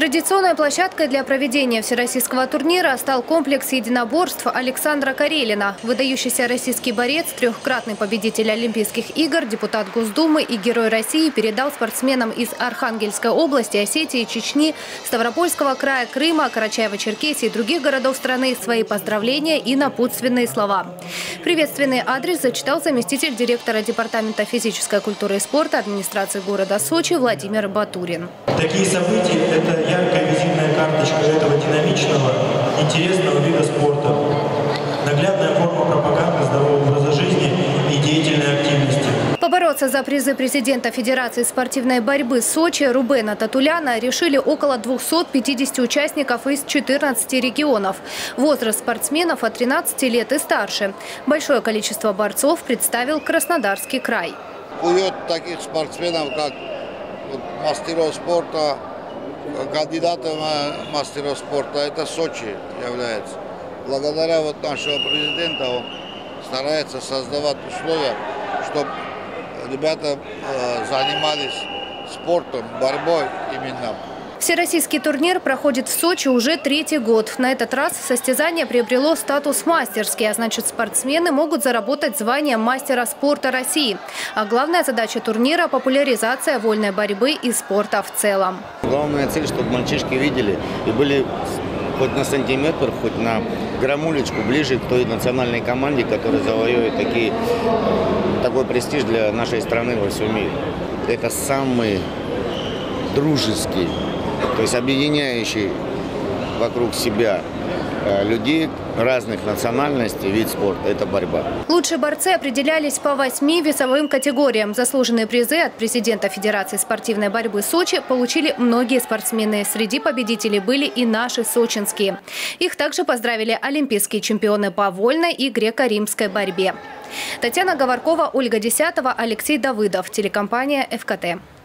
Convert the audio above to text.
Традиционной площадкой для проведения всероссийского турнира стал комплекс единоборств Александра Карелина. Выдающийся российский борец, трехкратный победитель Олимпийских игр, депутат Госдумы и Герой России передал спортсменам из Архангельской области, Осетии, Чечни, Ставропольского края, Крыма, Карачаево-Черкесии и других городов страны свои поздравления и напутственные слова. Приветственный адрес зачитал заместитель директора Департамента физической культуры и спорта администрации города Сочи Владимир Батурин. Такие события – это яркая визитная карточка этого динамичного, интересного вида спорта. Наглядная форма пропаганды здорового образа жизни и деятельной активности. Побороться за призы президента Федерации спортивной борьбы Сочи Рубена Татуляна решили около 250 участников из 14 регионов. Возраст спортсменов от 13 лет и старше. Большое количество борцов представил Краснодарский край. Уют таких спортсменов, как мастеров спорта, кандидатов мастеров спорта, это Сочи является. Благодаря нашего президента он старается создавать условия, чтобы ребята занимались спортом, борьбой именно. Всероссийский турнир проходит в Сочи уже третий год. На этот раз состязание приобрело статус мастерский, а значит, спортсмены могут заработать звание мастера спорта России. А главная задача турнира – популяризация вольной борьбы и спорта в целом. Главная цель, чтобы мальчишки видели и были хоть на сантиметр, хоть на граммулечку ближе к той национальной команде, которая завоевывает такой престиж для нашей страны во всем мире. Это самый дружеский, то есть объединяющий вокруг себя людей разных национальностей вид спорта – это борьба. Лучшие борцы определялись по 8 весовым категориям. Заслуженные призы от президента Федерации спортивной борьбы Сочи получили многие спортсмены. Среди победителей были и наши сочинские. Их также поздравили олимпийские чемпионы по вольной и греко-римской борьбе. Татьяна Говоркова, Ольга Десятова, Алексей Давыдов. Телекомпания ФКТ.